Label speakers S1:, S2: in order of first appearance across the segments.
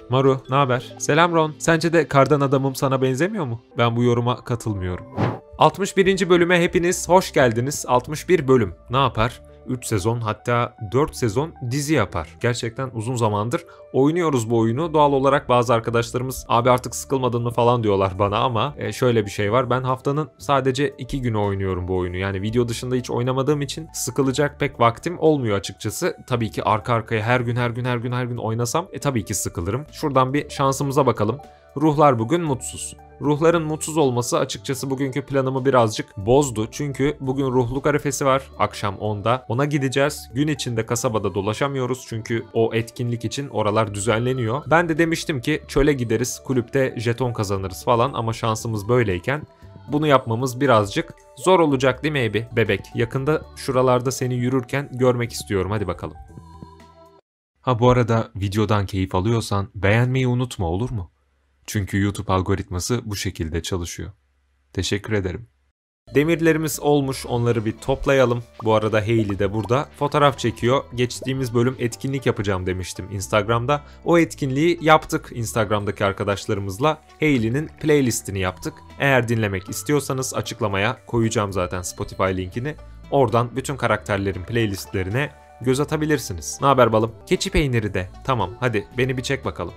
S1: Maru, ne haber? Selam Ron. Sence de kardan adamım sana benzemiyor mu? Ben bu yoruma katılmıyorum. 61. bölüme hepiniz hoş geldiniz. 61 bölüm. Ne yapar? 3 sezon hatta 4 sezon dizi yapar. Gerçekten uzun zamandır oynuyoruz bu oyunu. Doğal olarak bazı arkadaşlarımız abi artık sıkılmadın mı falan diyorlar bana ama şöyle bir şey var. Ben haftanın sadece 2 günü oynuyorum bu oyunu. Yani video dışında hiç oynamadığım için sıkılacak pek vaktim olmuyor açıkçası. Tabii ki arka arkaya her gün oynasam tabii ki sıkılırım. Şuradan bir şansımıza bakalım. Ruhlar bugün mutsuz. Ruhların mutsuz olması açıkçası bugünkü planımı birazcık bozdu. Çünkü bugün ruhluk arifesi var akşam 10'da. Ona gideceğiz. Gün içinde kasabada dolaşamıyoruz çünkü o etkinlik için oralar düzenleniyor. Ben de demiştim ki çöle gideriz, kulüpte jeton kazanırız falan ama şansımız böyleyken bunu yapmamız birazcık zor olacak değil mi Ebi? Bebek. Yakında şuralarda seni yürürken görmek istiyorum. Hadi bakalım. Ha bu arada videodan keyif alıyorsan beğenmeyi unutma, olur mu? Çünkü YouTube algoritması bu şekilde çalışıyor. Teşekkür ederim. Demirlerimiz olmuş, onları bir toplayalım. Bu arada Hayley de burada fotoğraf çekiyor. Geçtiğimiz bölüm etkinlik yapacağım demiştim Instagram'da. O etkinliği yaptık Instagram'daki arkadaşlarımızla. Hayley'nin playlistini yaptık. Eğer dinlemek istiyorsanız açıklamaya koyacağım zaten Spotify linkini. Oradan bütün karakterlerin playlistlerine göz atabilirsiniz. Ne haber balım? Keçi peyniri de. Tamam, hadi beni bir çek bakalım.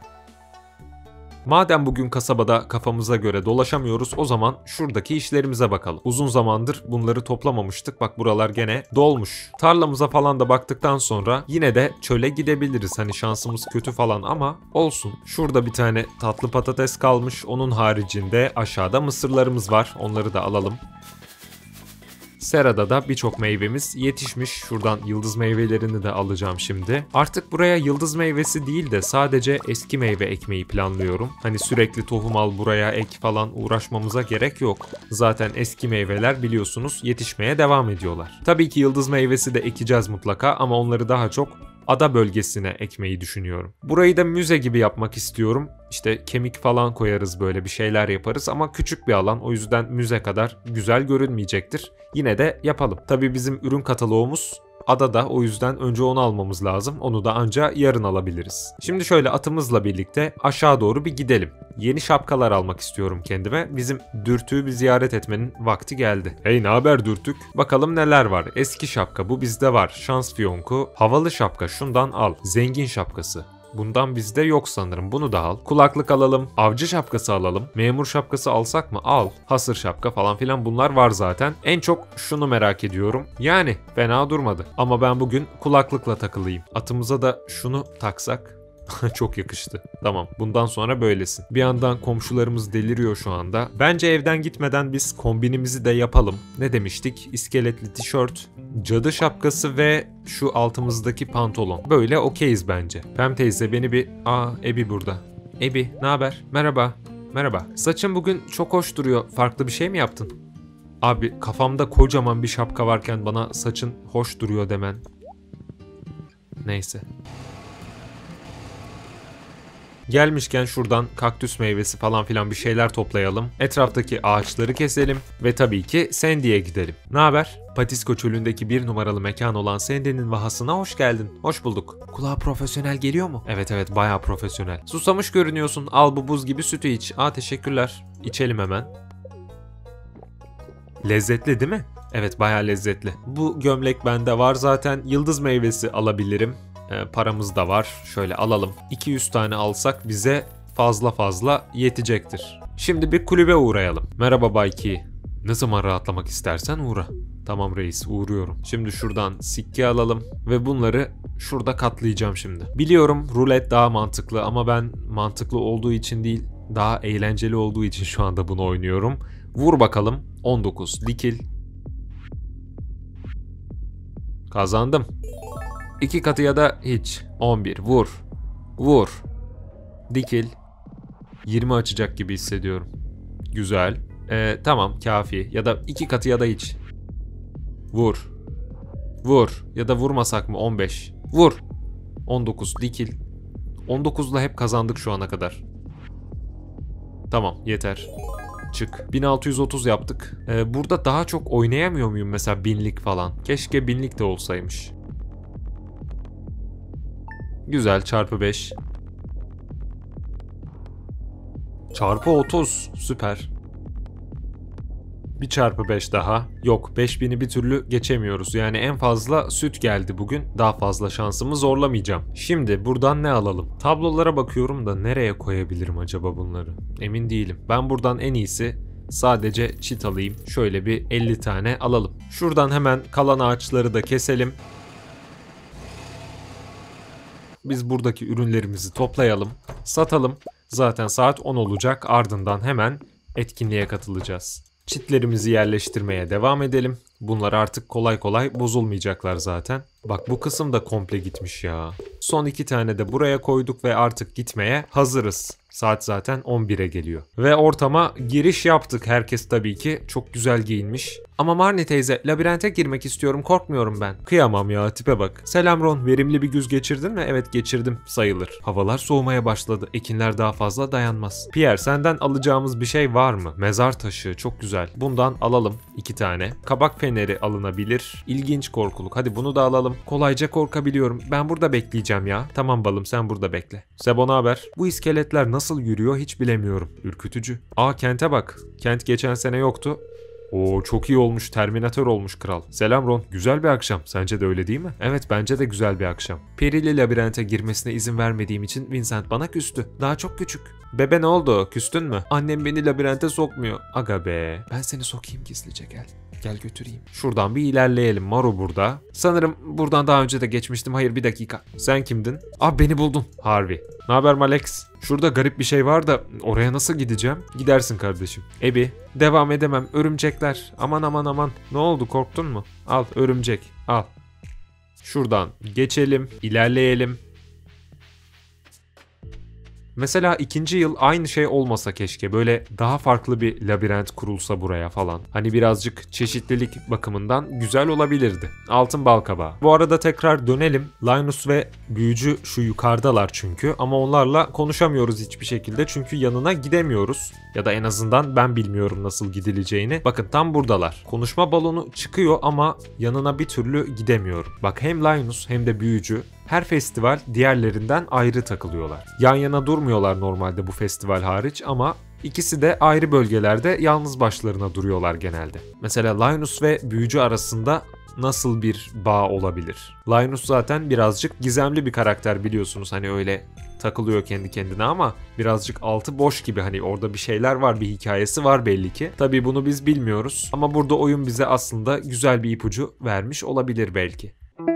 S1: Madem bugün kasabada kafamıza göre dolaşamıyoruz, o zaman şuradaki işlerimize bakalım. Uzun zamandır bunları toplamamıştık. Bak buralar gene dolmuş. Tarlamıza falan da baktıktan sonra yine de çöle gidebiliriz. Hani şansımız kötü falan ama olsun. Şurada bir tane tatlı patates kalmış. Onun haricinde aşağıda mısırlarımız var. Onları da alalım. Serada da birçok meyvemiz yetişmiş. Şuradan yıldız meyvelerini de alacağım şimdi. Artık buraya yıldız meyvesi değil de sadece eski meyve ekmeyi planlıyorum. Hani sürekli tohum al buraya ek falan uğraşmamıza gerek yok. Zaten eski meyveler biliyorsunuz yetişmeye devam ediyorlar. Tabii ki yıldız meyvesi de ekeceğiz mutlaka ama onları daha çok ada bölgesine ekmeyi düşünüyorum. Burayı da müze gibi yapmak istiyorum. İşte kemik falan koyarız, böyle bir şeyler yaparız ama küçük bir alan, o yüzden müze kadar güzel görünmeyecektir. Yine de yapalım. Tabii bizim ürün kataloğumuz adada, o yüzden önce onu almamız lazım. Onu da anca yarın alabiliriz. Şimdi şöyle atımızla birlikte aşağı doğru bir gidelim. Yeni şapkalar almak istiyorum kendime. Bizim Dürtü'yü bir ziyaret etmenin vakti geldi. Hey, ne haber Dürtük? Bakalım neler var. Eski şapka, bu bizde var. Şans fiyonku. Havalı şapka, şundan al. Zengin şapkası. Bundan bizde yok sanırım. Bunu da al. Kulaklık alalım. Avcı şapkası alalım. Memur şapkası alsak mı? Al. Hasır şapka falan filan, bunlar var zaten. En çok şunu merak ediyorum. Yani fena durmadı. Ama ben bugün kulaklıkla takılayım. Atımıza da şunu taksak. Çok yakıştı. Tamam, bundan sonra böylesin. Bir yandan komşularımız deliriyor şu anda. Bence evden gitmeden biz kombinimizi de yapalım. Ne demiştik? İskeletli tişört, cadı şapkası ve şu altımızdaki pantolon. Böyle okeyiz bence. Pem teyze beni bir... Ebi burada. Ebi, ne haber? Merhaba. Merhaba. Saçın bugün çok hoş duruyor. Farklı bir şey mi yaptın? Abi, kafamda kocaman bir şapka varken bana saçın hoş duruyor demen. Neyse. Gelmişken şuradan kaktüs meyvesi falan filan bir şeyler toplayalım. Etraftaki ağaçları keselim ve tabii ki Sandy'ye gidelim. Ne haber? Patisko çölündeki 1 numaralı mekan olan Sandy'nin vahasına hoş geldin. Hoş bulduk. Kulağa profesyonel geliyor mu? Evet, bayağı profesyonel. Susamış görünüyorsun. Al bu buz gibi sütü iç. Teşekkürler. İçelim hemen. Lezzetli değil mi? Evet, bayağı lezzetli. Bu gömlek bende var zaten. Yıldız meyvesi alabilirim. Paramız da var. Şöyle alalım. 200 tane alsak bize fazla yetecektir. Şimdi bir kulübe uğrayalım. Merhaba Bay Key. Ne zaman rahatlamak istersen uğra. Tamam reis, uğruyorum. Şimdi şuradan sikke alalım ve bunları şurada katlayacağım şimdi. Biliyorum rulet daha mantıklı ama ben mantıklı olduğu için değil, daha eğlenceli olduğu için şu anda bunu oynuyorum. Vur bakalım. 19 dikil. Kazandım. 2 katı ya da hiç. 11 vur. Vur. Dikil. 20 açacak gibi hissediyorum. Güzel. Tamam, kafi. Ya da 2 katı ya da hiç. Vur. Vur. Ya da vurmasak mı? 15. Vur. 19 dikil. 19'la hep kazandık şu ana kadar. Tamam, yeter. Çık. 1630 yaptık. Burada daha çok oynayamıyor muyum mesela, 1000'lik falan? Keşke 1000'lik de olsaymış. Güzel, çarpı 5. Çarpı 30. Süper. Bir çarpı 5 daha. Yok, 5000'i bir türlü geçemiyoruz. Yani en fazla süt geldi bugün. Daha fazla şansımı zorlamayacağım. Şimdi buradan ne alalım? Tablolara bakıyorum da nereye koyabilirim acaba bunları? Emin değilim. Ben buradan en iyisi sadece çit alayım. Şöyle bir 50 tane alalım. Şuradan hemen kalan ağaçları da keselim. Biz buradaki ürünlerimizi toplayalım, satalım. Zaten saat 10 olacak. Ardından hemen etkinliğe katılacağız. Çitlerimizi yerleştirmeye devam edelim. Bunlar artık kolay kolay bozulmayacaklar zaten. Bak bu kısım da komple gitmiş ya. Son 2 tane de buraya koyduk ve artık gitmeye hazırız. Saat zaten 11'e geliyor. Ve ortama giriş yaptık. Herkes tabii ki çok güzel giyinmiş. Ama Marnie teyze, labirente girmek istiyorum, korkmuyorum ben. Kıyamam ya, tipe bak. Selam Ron, verimli bir güz geçirdin mi? Evet, geçirdim sayılır. Havalar soğumaya başladı. Ekinler daha fazla dayanmaz. Pierre, senden alacağımız bir şey var mı? Mezar taşı çok güzel. Bundan alalım 2 tane. Kabak feneri alınabilir. İlginç korkuluk. Hadi bunu da alalım. Kolayca korkabiliyorum. Ben burada bekleyeceğim ya. Tamam balım, sen burada bekle. Sebo, ne haber? Bu iskeletler nasıl yürüyor hiç bilemiyorum. Ürkütücü. Aa, kente bak. Kent geçen sene yoktu. Oo, çok iyi olmuş. Terminator olmuş kral. Selam Ron. Güzel bir akşam. Sence de öyle değil mi? Evet, bence de güzel bir akşam. Perili labirente girmesine izin vermediğim için Vincent bana küstü. Daha çok küçük. Bebe, ne oldu? Küstün mü? Annem beni labirente sokmuyor. Aga be. Ben seni sokayım gizlice, gel. Gel götüreyim. Şuradan bir ilerleyelim. Maru burada. Sanırım buradan daha önce de geçmiştim. Hayır, bir dakika. Sen kimdin? Aa, beni buldun. Harvey. Ne haber Malex? Şurada garip bir şey var da oraya nasıl gideceğim? Gidersin kardeşim. Ebi. Devam edemem. Örümcekler. Aman aman aman. Ne oldu, korktun mu? Al örümcek. Al. Şuradan geçelim. İlerleyelim. Mesela 2. yıl aynı şey olmasa keşke. Böyle daha farklı bir labirent kurulsa buraya falan. Hani birazcık çeşitlilik bakımından güzel olabilirdi. Altın balkabağı. Bu arada tekrar dönelim. Linus ve büyücü şu yukarıdalar çünkü. Ama onlarla konuşamıyoruz hiçbir şekilde. Çünkü yanına gidemiyoruz. Ya da en azından ben bilmiyorum nasıl gidileceğini. Bakın tam buradalar. Konuşma balonu çıkıyor ama yanına bir türlü gidemiyorum. Bak, hem Linus hem de büyücü her festival diğerlerinden ayrı takılıyorlar. Yan yana durmuyorlar normalde bu festival hariç ama ikisi de ayrı bölgelerde yalnız başlarına duruyorlar genelde. Mesela Linus ve büyücü arasında nasıl bir bağ olabilir? Linus zaten birazcık gizemli bir karakter, biliyorsunuz. Hani öyle takılıyor kendi kendine ama birazcık altı boş gibi, hani orada bir şeyler var, bir hikayesi var belli ki. Tabii bunu biz bilmiyoruz ama burada oyun bize aslında güzel bir ipucu vermiş olabilir belki.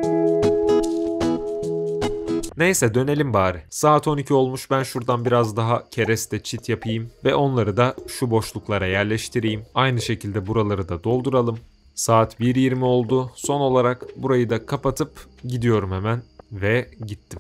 S1: Neyse, dönelim bari. Saat 12 olmuş, ben şuradan biraz daha kereste çit yapayım ve onları da şu boşluklara yerleştireyim. Aynı şekilde buraları da dolduralım. Saat 1:20 oldu. Son olarak burayı da kapatıp gidiyorum hemen. Ve gittim.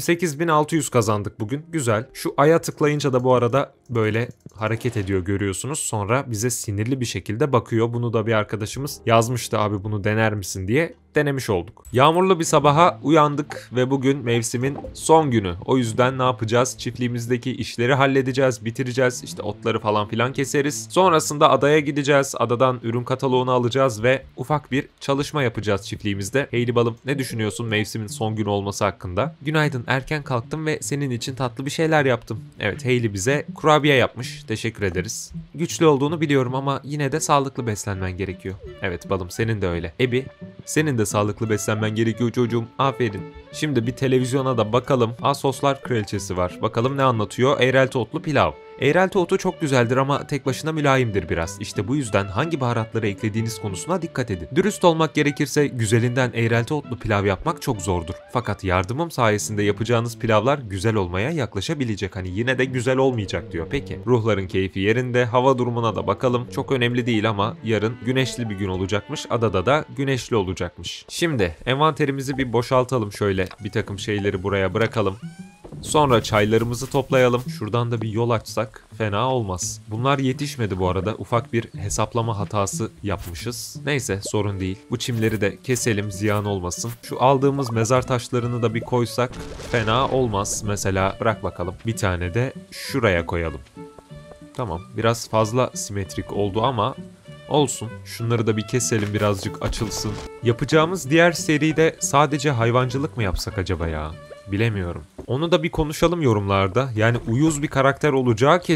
S1: 28.600 kazandık bugün. Güzel. Şu aya tıklayınca da bu arada böyle hareket ediyor, görüyorsunuz. Sonra bize sinirli bir şekilde bakıyor. Bunu da bir arkadaşımız yazmıştı, abi bunu dener misin diye. Denemiş olduk. Yağmurlu bir sabaha uyandık ve bugün mevsimin son günü. O yüzden ne yapacağız? Çiftliğimizdeki işleri halledeceğiz, bitireceğiz. İşte otları falan filan keseriz. Sonrasında adaya gideceğiz. Adadan ürün kataloğunu alacağız ve ufak bir çalışma yapacağız çiftliğimizde. Hayley balım, ne düşünüyorsun mevsimin son günü olması hakkında? Günaydın, erken kalktım ve senin için tatlı bir şeyler yaptım. Evet, Hayley bize kurabiye yapmış. Teşekkür ederiz. Güçlü olduğunu biliyorum ama yine de sağlıklı beslenmen gerekiyor. Evet balım, senin de öyle. Ebi, senin de sağlıklı beslenmen gerekiyor çocuğum. Aferin. Şimdi bir televizyona da bakalım. Asoslar Kraliçesi var. Bakalım ne anlatıyor? Eğrelti otlu pilav. Eğrelti otu çok güzeldir ama tek başına mülayimdir biraz. İşte bu yüzden hangi baharatları eklediğiniz konusuna dikkat edin. Dürüst olmak gerekirse güzelinden eğrelti otlu pilav yapmak çok zordur. Fakat yardımım sayesinde yapacağınız pilavlar güzel olmaya yaklaşabilecek. Hani yine de güzel olmayacak diyor. Peki. Ruhların keyfi yerinde. Hava durumuna da bakalım. Çok önemli değil ama yarın güneşli bir gün olacakmış. Adada da güneşli olacakmış. Şimdi envanterimizi bir boşaltalım şöyle. Bir takım şeyleri buraya bırakalım. Sonra çaylarımızı toplayalım. Şuradan da bir yol açsak fena olmaz. Bunlar yetişmedi bu arada. Ufak bir hesaplama hatası yapmışız. Neyse, sorun değil. Bu çimleri de keselim, ziyan olmasın. Şu aldığımız mezar taşlarını da bir koysak fena olmaz. Mesela bırak bakalım. Bir tane de şuraya koyalım. Tamam. Biraz fazla simetrik oldu ama olsun. Şunları da bir keselim, birazcık açılsın. Yapacağımız diğer seride sadece hayvancılık mı yapsak acaba ya? Bilemiyorum. Onu da bir konuşalım yorumlarda. Yani uyuz bir karakter olacağı kesin.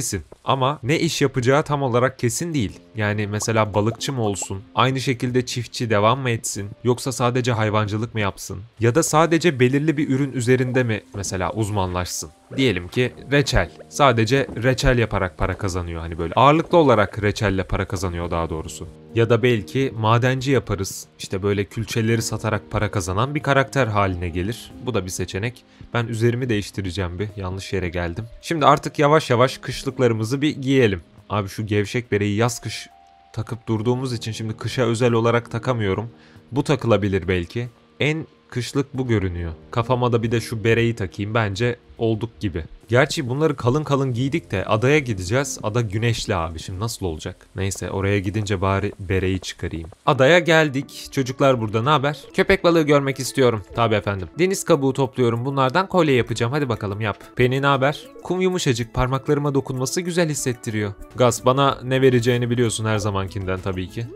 S1: Ama ne iş yapacağı tam olarak kesin değil. Yani mesela balıkçı mı olsun? Aynı şekilde çiftçi devam mı etsin? Yoksa sadece hayvancılık mı yapsın? Ya da sadece belirli bir ürün üzerinde mi mesela uzmanlaşsın? Diyelim ki reçel. Sadece reçel yaparak para kazanıyor, hani böyle ağırlıklı olarak reçelle para kazanıyor daha doğrusu. Ya da belki madenci yaparız. İşte böyle külçeleri satarak para kazanan bir karakter haline gelir. Bu da bir seçenek. Ben üzerimi değiştireceğim bir. Yanlış yere geldim. Şimdi artık yavaş yavaş kışlıklarımızı bir giyelim. Abi şu gevşek bereyi yaz kış takıp durduğumuz için şimdi kışa özel olarak takamıyorum. Bu takılabilir belki. En kışlık bu görünüyor. Kafama da bir de şu bereyi takayım, bence olduk gibi. Gerçi bunları kalın kalın giydik de adaya gideceğiz. Ada güneşli abi, şimdi nasıl olacak? Neyse, oraya gidince bari bereyi çıkarayım. Adaya geldik. Çocuklar burada, ne haber? Köpek balığı görmek istiyorum. Tabii efendim. Deniz kabuğu topluyorum. Bunlardan kolye yapacağım. Hadi bakalım yap. Penny ne haber? Kum yumuşacık. Parmaklarıma dokunması güzel hissettiriyor. Gaz, bana ne vereceğini biliyorsun her zamankinden tabii ki.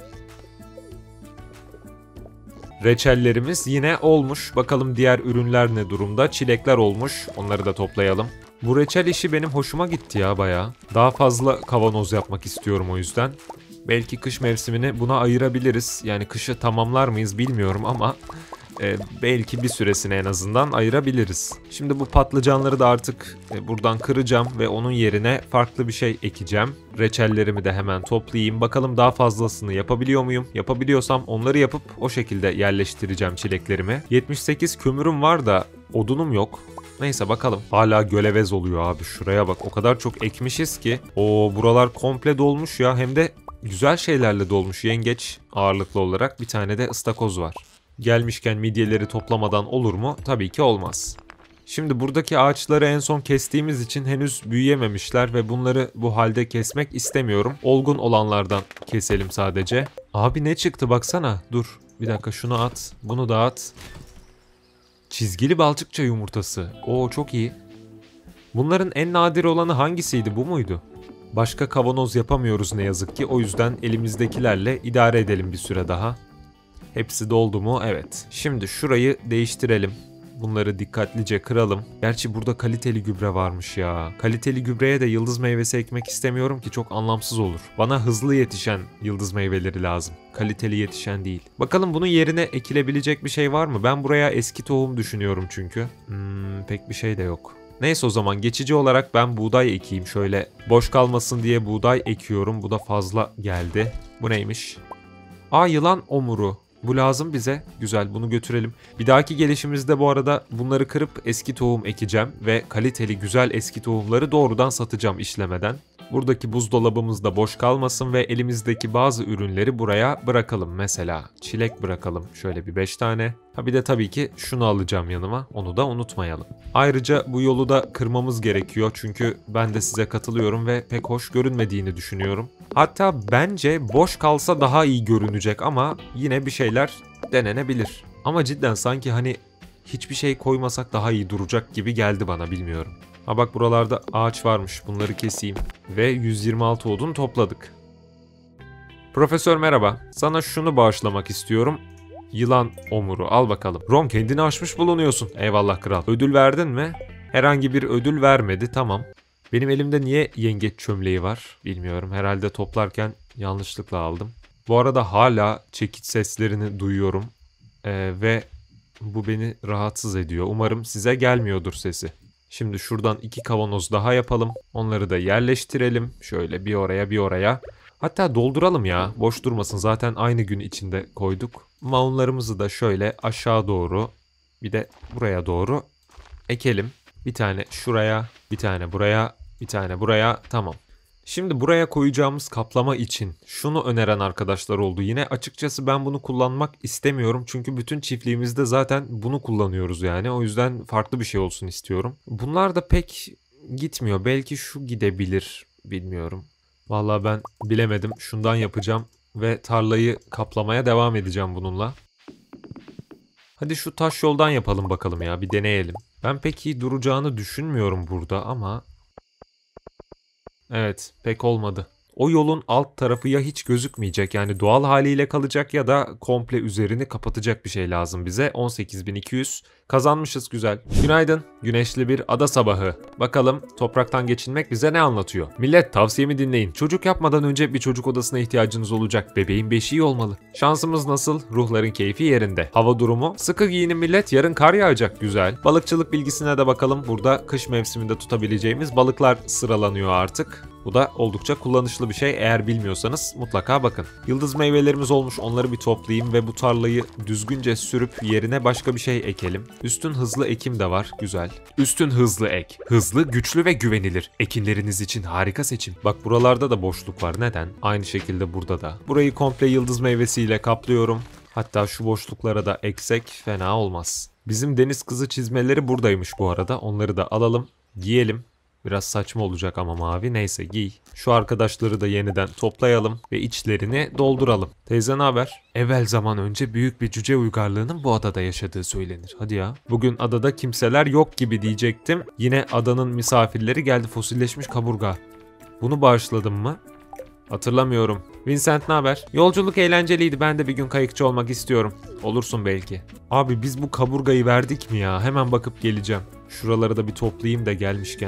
S1: Reçellerimiz yine olmuş. Bakalım diğer ürünler ne durumda? Çilekler olmuş. Onları da toplayalım. Bu reçel işi benim hoşuma gitti ya bayağı. Daha fazla kavanoz yapmak istiyorum o yüzden. Belki kış mevsimini buna ayırabiliriz. Yani kışı tamamlar mıyız bilmiyorum ama belki bir süresine en azından ayırabiliriz. Şimdi bu patlıcanları da artık buradan kıracağım ve onun yerine farklı bir şey ekeceğim. Reçellerimi de hemen toplayayım. Bakalım daha fazlasını yapabiliyor muyum? Yapabiliyorsam onları yapıp o şekilde yerleştireceğim çileklerimi. 78 kömürüm var da odunum yok. Neyse bakalım. Hala gölevez oluyor abi, şuraya bak. O kadar çok ekmişiz ki. Buralar komple dolmuş ya. Hem de güzel şeylerle dolmuş. Yengeç ağırlıklı olarak, bir tane de ıstakoz var. Gelmişken midyeleri toplamadan olur mu? Tabii ki olmaz. Şimdi buradaki ağaçları en son kestiğimiz için henüz büyüyememişler ve bunları bu halde kesmek istemiyorum. Olgun olanlardan keselim sadece. Abi ne çıktı baksana. Dur bir dakika, şunu at. Bunu da at. Çizgili balçıkça yumurtası. Çok iyi. Bunların en nadir olanı hangisiydi, bu muydu? Başka kavanoz yapamıyoruz ne yazık ki. O yüzden elimizdekilerle idare edelim bir süre daha. Hepsi doldu mu? Evet. Şimdi şurayı değiştirelim. Bunları dikkatlice kıralım. Gerçi burada kaliteli gübre varmış ya. Kaliteli gübreye de yıldız meyvesi ekmek istemiyorum ki, çok anlamsız olur. Bana hızlı yetişen yıldız meyveleri lazım. Kaliteli yetişen değil. Bakalım bunun yerine ekilebilecek bir şey var mı? Ben buraya eski tohum düşünüyorum çünkü. Pek bir şey de yok. Neyse, o zaman geçici olarak ben buğday ekeyim. Şöyle boş kalmasın diye buğday ekiyorum. Bu da fazla geldi. Bu neymiş? Yılan omuru. Bu lazım bize. Güzel, bunu götürelim. Bir dahaki gelişimizde bu arada bunları kırıp eski tohum ekeceğim ve kaliteli güzel eski tohumları doğrudan satacağım işlemeden. Buradaki buzdolabımız da boş kalmasın ve elimizdeki bazı ürünleri buraya bırakalım. Mesela çilek bırakalım. Şöyle bir 5 tane. Bir de tabii ki şunu alacağım yanıma. Onu da unutmayalım. Ayrıca bu yolu da kırmamız gerekiyor. Çünkü ben de size katılıyorum ve pek hoş görünmediğini düşünüyorum. Hatta bence boş kalsa daha iyi görünecek ama yine bir şeyler denenebilir. Ama cidden sanki hani hiçbir şey koymasak daha iyi duracak gibi geldi bana, bilmiyorum. Bak, buralarda ağaç varmış. Bunları keseyim. Ve 126 odun topladık. Profesör merhaba. Sana şunu bağışlamak istiyorum. Yılan omuru, al bakalım. Ron, kendini aşmış bulunuyorsun. Eyvallah kral. Ödül verdin mi? Herhangi bir ödül vermedi, tamam. Benim elimde niye yengeç çömleği var? Bilmiyorum. Herhalde toplarken yanlışlıkla aldım. Bu arada hala çekiç seslerini duyuyorum. Ve bu beni rahatsız ediyor. Umarım size gelmiyordur sesi. Şimdi şuradan 2 kavanoz daha yapalım. Onları da yerleştirelim. Şöyle bir oraya bir oraya. Hatta dolduralım ya. Boş durmasın. Zaten aynı gün içinde koyduk. Maunlarımızı da şöyle aşağı doğru, bir de buraya doğru ekelim. Bir tane şuraya, bir tane buraya, bir tane buraya. Tamam. Şimdi buraya koyacağımız kaplama için şunu öneren arkadaşlar oldu. Yine açıkçası ben bunu kullanmak istemiyorum. Çünkü bütün çiftliğimizde zaten bunu kullanıyoruz yani. O yüzden farklı bir şey olsun istiyorum. Bunlar da pek gitmiyor. Belki şu gidebilir. Bilmiyorum. Vallahi ben bilemedim. Şundan yapacağım ve tarlayı kaplamaya devam edeceğim bununla. Hadi şu taş yoldan yapalım bakalım ya. Bir deneyelim. Ben pek iyi duracağını düşünmüyorum burada ama... Evet, pek olmadı. O yolun alt tarafı ya hiç gözükmeyecek, yani doğal haliyle kalacak, ya da komple üzerini kapatacak bir şey lazım bize. 18.200 kazanmışız, güzel. Günaydın. Güneşli bir ada sabahı. Bakalım topraktan geçinmek bize ne anlatıyor? Millet, tavsiyemi dinleyin. Çocuk yapmadan önce bir çocuk odasına ihtiyacınız olacak. Bebeğin beşiği olmalı. Şansımız nasıl? Ruhların keyfi yerinde. Hava durumu? Sıkı giyinin millet, yarın kar yağacak, güzel. Balıkçılık bilgisine de bakalım. Burada kış mevsiminde tutabileceğimiz balıklar sıralanıyor artık. Bu da oldukça kullanışlı bir şey. Eğer bilmiyorsanız mutlaka bakın. Yıldız meyvelerimiz olmuş. Onları bir toplayayım ve bu tarlayı düzgünce sürüp yerine başka bir şey ekelim. Üstün hızlı ekim de var. Güzel. Üstün hızlı ek. Hızlı, güçlü ve güvenilir. Ekinleriniz için harika seçim. Bak, buralarda da boşluk var. Neden? Aynı şekilde burada da. Burayı komple yıldız meyvesiyle kaplıyorum. Hatta şu boşluklara da eksek fena olmaz. Bizim deniz kızı çizmeleri buradaymış bu arada. Onları da alalım, giyelim. Biraz saçma olacak ama mavi. Neyse, giy. Şu arkadaşları da yeniden toplayalım ve içlerini dolduralım. Teyze, ne haber? Evvel zaman önce büyük bir cüce uygarlığının bu adada yaşadığı söylenir. Hadi ya. Bugün adada kimseler yok gibi diyecektim. Yine adanın misafirleri geldi. Fosilleşmiş kaburga. Bunu bağışladım mı? Hatırlamıyorum. Vincent, ne haber? Yolculuk eğlenceliydi. Ben de bir gün kayıkçı olmak istiyorum. Olursun belki. Abi, biz bu kaburgayı verdik mi ya? Hemen bakıp geleceğim. Şuraları da bir toplayayım da gelmişken.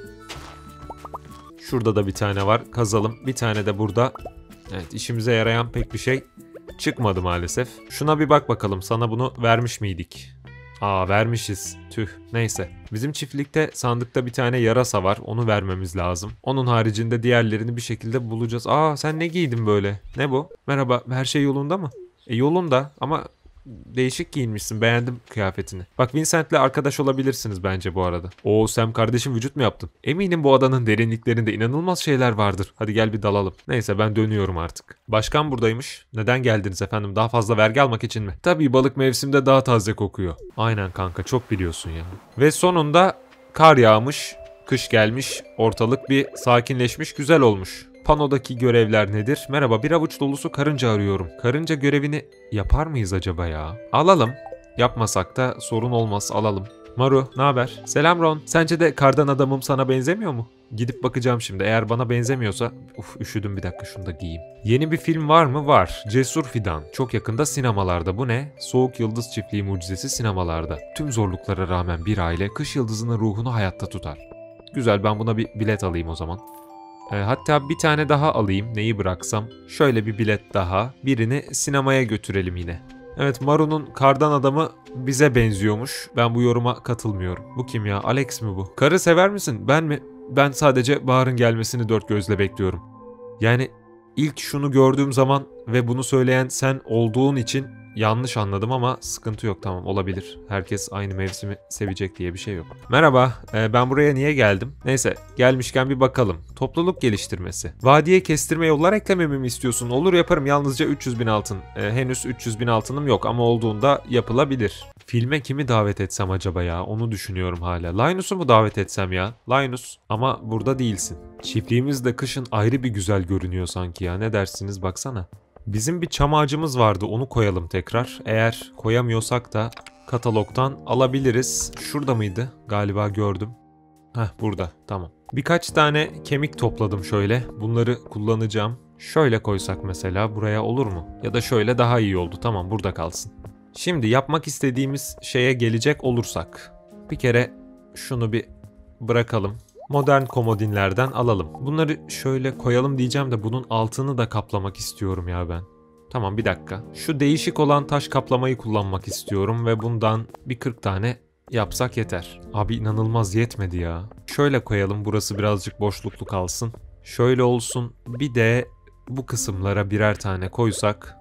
S1: Şurada da bir tane var. Kazalım. Bir tane de burada. Evet, işimize yarayan pek bir şey çıkmadı maalesef. Şuna bir bak bakalım. Sana bunu vermiş miydik? Vermişiz. Tüh. Neyse. Bizim çiftlikte sandıkta bir tane yarasa var. Onu vermemiz lazım. Onun haricinde diğerlerini bir şekilde bulacağız. Sen ne giydin böyle? Ne bu? Merhaba. Her şey yolunda mı? Yolunda ama değişik giyinmişsin. Beğendim kıyafetini. Bak, Vincent'le arkadaş olabilirsiniz bence bu arada. Sam kardeşim, vücut mu yaptın? Eminim bu adanın derinliklerinde inanılmaz şeyler vardır. Hadi gel bir dalalım. Neyse, ben dönüyorum artık. Başkan buradaymış. Neden geldiniz efendim? Daha fazla vergi almak için mi? Tabii, balık mevsimde daha taze kokuyor. Aynen kanka, çok biliyorsun ya. Ve sonunda kar yağmış. Kış gelmiş. Ortalık bir sakinleşmiş, güzel olmuş. Panodaki görevler nedir? Merhaba, bir avuç dolusu karınca arıyorum. Karınca görevini yapar mıyız acaba ya? Alalım. Yapmasak da sorun olmaz, alalım. Maru, ne haber? Selam Ron. Sence de kardan adamım sana benzemiyor mu? Gidip bakacağım şimdi. Eğer bana benzemiyorsa... üşüdüm, bir dakika şunu da giyeyim. Yeni bir film var mı? Var. Cesur Fidan. Çok yakında sinemalarda. Bu ne? Soğuk Yıldız Çiftliği Mucizesi sinemalarda. Tüm zorluklara rağmen bir aile kış yıldızının ruhunu hayatta tutar. Güzel, ben buna bir bilet alayım o zaman. Hatta bir tane daha alayım. Neyi bıraksam? Şöyle bir bilet daha. Birini sinemaya götürelim yine. Evet, Maru'nun kardan adamı bize benziyormuş. Ben bu yoruma katılmıyorum. Bu kim ya? Alex mi bu? Karı sever misin? Ben mi? Ben sadece Bahar'ın gelmesini dört gözle bekliyorum. Yani ilk şunu gördüğüm zaman ve bunu söyleyen sen olduğun için yanlış anladım ama sıkıntı yok, tamam, olabilir. Herkes aynı mevsimi sevecek diye bir şey yok. Merhaba, ben buraya niye geldim? Neyse, gelmişken bir bakalım. Topluluk geliştirmesi. Vadiye kestirme yollar eklememi mi istiyorsun? Olur, yaparım, yalnızca 300.000 altın. Henüz 300.000 altınım yok ama olduğunda yapılabilir. Filme kimi davet etsem acaba ya? Onu düşünüyorum hala. Linus'u mu davet etsem ya? Linus, ama burada değilsin. Çiftliğimiz de kışın ayrı bir güzel görünüyor sanki ya. Ne dersiniz, baksana. Bizim bir çam ağacımız vardı, onu koyalım tekrar. Eğer koyamıyorsak da katalogdan alabiliriz. Şurada mıydı? Galiba gördüm. Burada, tamam. Birkaç tane kemik topladım şöyle. Bunları kullanacağım. Şöyle koysak mesela buraya olur mu? Ya da şöyle daha iyi oldu. Tamam, burada kalsın. Şimdi yapmak istediğimiz şeye gelecek olursak. Bir kere şunu bir bırakalım. Modern komodinlerden alalım. Bunları şöyle koyalım diyeceğim de bunun altını da kaplamak istiyorum ya ben. Tamam, bir dakika. Şu değişik olan taş kaplamayı kullanmak istiyorum ve bundan bir 40 tane yapsak yeter. Abi inanılmaz, yetmedi ya. Şöyle koyalım, burası birazcık boşluklu kalsın. Şöyle olsun. Bir de bu kısımlara birer tane koysak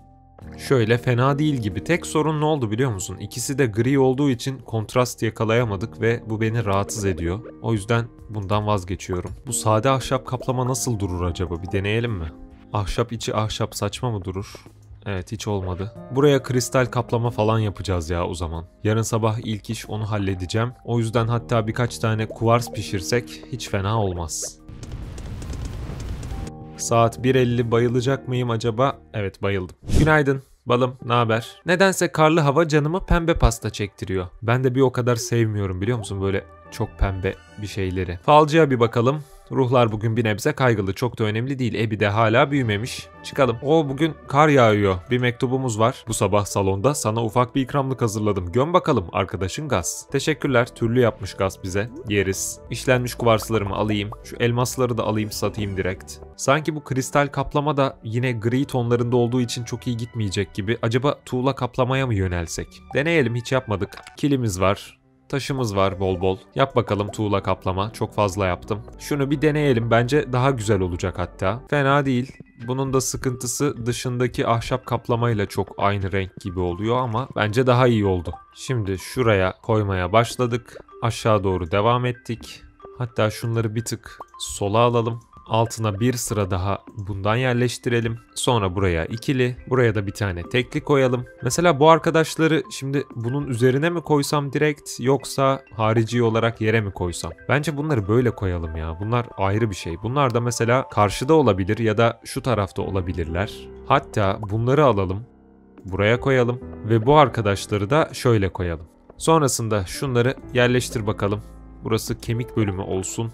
S1: şöyle fena değil gibi. Tek sorun ne oldu biliyor musun? İkisi de gri olduğu için kontrast yakalayamadık ve bu beni rahatsız ediyor. O yüzden bundan vazgeçiyorum. Bu sade ahşap kaplama nasıl durur acaba? Bir deneyelim mi? Ahşap içi ahşap saçma mı durur? Evet, hiç olmadı. Buraya kristal kaplama falan yapacağız ya o zaman. Yarın sabah ilk iş onu halledeceğim. O yüzden hatta birkaç tane kuvars pişirsek hiç fena olmaz. Saat 1:50, bayılacak mıyım acaba? Evet, bayıldım. Günaydın balım, ne haber? Nedense karlı hava canımı pembe pasta çektiriyor. Ben de bir o kadar sevmiyorum biliyor musun böyle çok pembe bir şeyleri. Falcıya bir bakalım. Ruhlar bugün bir nebze kaygılı. Çok da önemli değil. Ebi de hala büyümemiş. Çıkalım. Bugün kar yağıyor. Bir mektubumuz var. Bu sabah salonda sana ufak bir ikramlık hazırladım. Göm bakalım arkadaşın Gaz. Teşekkürler. Türlü yapmış Gaz bize. Yeriz. İşlenmiş kuvarslarımı alayım. Şu elmasları da alayım, satayım direkt. Sanki bu kristal kaplama da yine gri tonlarında olduğu için çok iyi gitmeyecek gibi. Acaba tuğla kaplamaya mı yönelsek? Deneyelim, hiç yapmadık. Kilimiz var. Taşımız var bol bol. Yap bakalım tuğla kaplama. Çok fazla yaptım. Şunu bir deneyelim. Bence daha güzel olacak hatta. Fena değil. Bunun da sıkıntısı dışındaki ahşap kaplamayla çok aynı renk gibi oluyor ama bence daha iyi oldu. Şimdi şuraya koymaya başladık. Aşağı doğru devam ettik. Hatta şunları bir tık sola alalım. Altına bir sıra daha bundan yerleştirelim. Sonra buraya ikili, buraya da bir tane tekli koyalım. Mesela bu arkadaşları şimdi bunun üzerine mi koysam direkt, yoksa harici olarak yere mi koysam? Bence bunları böyle koyalım ya. Bunlar ayrı bir şey. Bunlar da mesela karşıda olabilir ya da şu tarafta olabilirler. Hatta bunları alalım, buraya koyalım ve bu arkadaşları da şöyle koyalım. Sonrasında şunları yerleştir bakalım. Burası kemik bölümü olsun.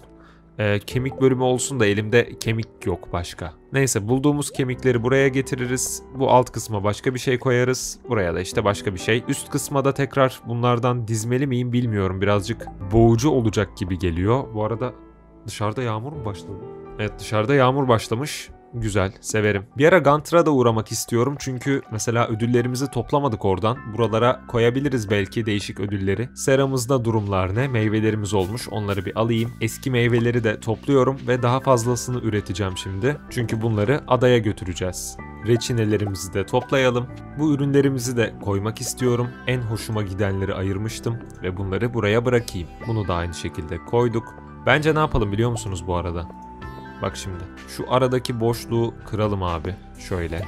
S1: Kemik bölümü olsun da elimde kemik yok başka. Neyse, bulduğumuz kemikleri buraya getiririz. Bu alt kısma başka bir şey koyarız. Buraya da işte başka bir şey. Üst kısma da tekrar bunlardan dizmeli miyim bilmiyorum. Birazcık boğucu olacak gibi geliyor. Bu arada dışarıda yağmur mu başladı? Evet, dışarıda yağmur başlamış. Güzel, severim. Bir ara Gunter'a da uğramak istiyorum çünkü mesela ödüllerimizi toplamadık oradan. Buralara koyabiliriz belki değişik ödülleri. Seramızda durumlar ne? Meyvelerimiz olmuş, onları bir alayım. Eski meyveleri de topluyorum ve daha fazlasını üreteceğim şimdi. Çünkü bunları adaya götüreceğiz. Reçinelerimizi de toplayalım. Bu ürünlerimizi de koymak istiyorum. En hoşuma gidenleri ayırmıştım ve bunları buraya bırakayım. Bunu da aynı şekilde koyduk. Bence ne yapalım biliyor musunuz bu arada? Bak şimdi. Şu aradaki boşluğu kıralım abi. Şöyle.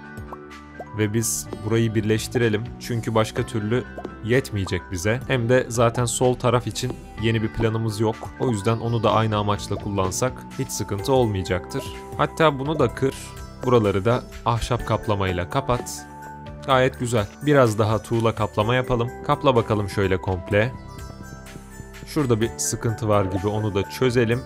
S1: Ve biz burayı birleştirelim. Çünkü başka türlü yetmeyecek bize. Hem de zaten sol taraf için yeni bir planımız yok. O yüzden onu da aynı amaçla kullansak hiç sıkıntı olmayacaktır. Hatta bunu da kır. Buraları da ahşap kaplamayla kapat. Gayet güzel. Biraz daha tuğla kaplama yapalım. Kapla bakalım şöyle komple. Şurada bir sıkıntı var gibi, onu da çözelim.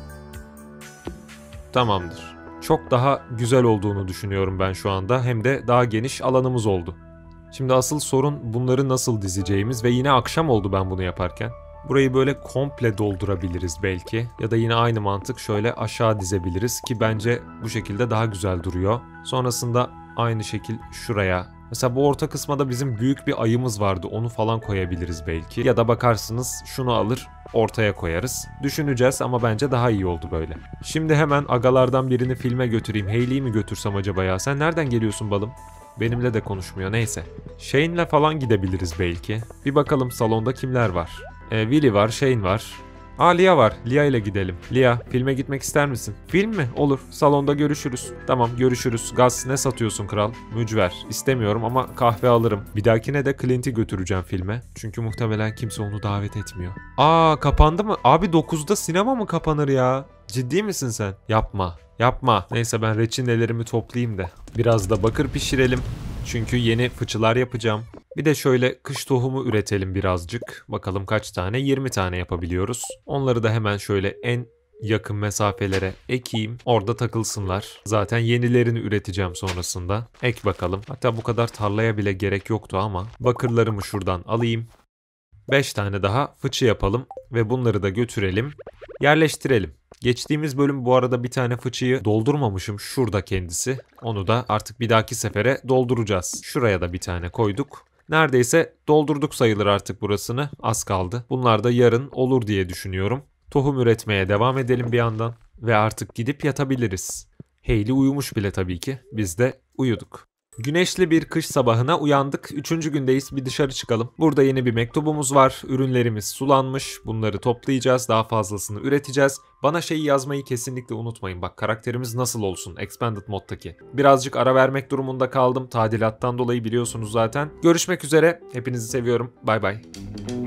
S1: Tamamdır. Çok daha güzel olduğunu düşünüyorum ben şu anda. Hem de daha geniş alanımız oldu. Şimdi asıl sorun bunları nasıl dizeceğimiz ve yine akşam oldu ben bunu yaparken. Burayı böyle komple doldurabiliriz belki. Ya da yine aynı mantık, şöyle aşağı dizebiliriz ki bence bu şekilde daha güzel duruyor. Sonrasında aynı şekil şuraya. Mesela bu orta kısma da bizim büyük bir ayımız vardı. Onu falan koyabiliriz belki. Ya da bakarsınız şunu alır ortaya koyarız. Düşüneceğiz ama bence daha iyi oldu böyle. Şimdi hemen agalardan birini filme götüreyim. Hayley'i mi götürsem acaba ya? Sen nereden geliyorsun balım? Benimle de konuşmuyor, neyse. Shane'le falan gidebiliriz belki. Bir bakalım salonda kimler var. Willy var, Shane var. Lia var. Lia ile gidelim. Lia, filme gitmek ister misin? Film mi? Olur. Salonda görüşürüz. Tamam, görüşürüz. Gaz, ne satıyorsun kral? Mücver. İstemiyorum ama kahve alırım. Bir dahakine de Clint'i götüreceğim filme. Çünkü muhtemelen kimse onu davet etmiyor. Kapandı mı? Abi 9'da sinema mı kapanır ya? Ciddi misin sen? Yapma. Yapma. Neyse, ben reçinelerimi toplayayım da. Biraz da bakır pişirelim. Çünkü yeni fıçılar yapacağım. Bir de şöyle kış tohumu üretelim birazcık. Bakalım kaç tane? 20 tane yapabiliyoruz. Onları da hemen şöyle en yakın mesafelere ekeyim. Orada takılsınlar. Zaten yenilerini üreteceğim sonrasında. Ek bakalım. Hatta bu kadar tarlaya bile gerek yoktu ama. Bakırlarımı şuradan alayım. 5 tane daha fıçı yapalım ve bunları da götürelim. Yerleştirelim. Geçtiğimiz bölüm bu arada bir tane fıçıyı doldurmamışım. Şurada kendisi. Onu da artık bir dahaki sefere dolduracağız. Şuraya da bir tane koyduk. Neredeyse doldurduk sayılır artık burasını. Az kaldı. Bunlar da yarın olur diye düşünüyorum. Tohum üretmeye devam edelim bir yandan. Ve artık gidip yatabiliriz. Hayley uyumuş bile tabii ki. Biz de uyuduk. Güneşli bir kış sabahına uyandık. 3. gündeyiz. Bir dışarı çıkalım. Burada yeni bir mektubumuz var. Ürünlerimiz sulanmış. Bunları toplayacağız. Daha fazlasını üreteceğiz. Bana şeyi yazmayı kesinlikle unutmayın. Bak, karakterimiz nasıl olsun Expanded moddaki. Birazcık ara vermek durumunda kaldım. Tadilattan dolayı biliyorsunuz zaten. Görüşmek üzere. Hepinizi seviyorum. Bay bay.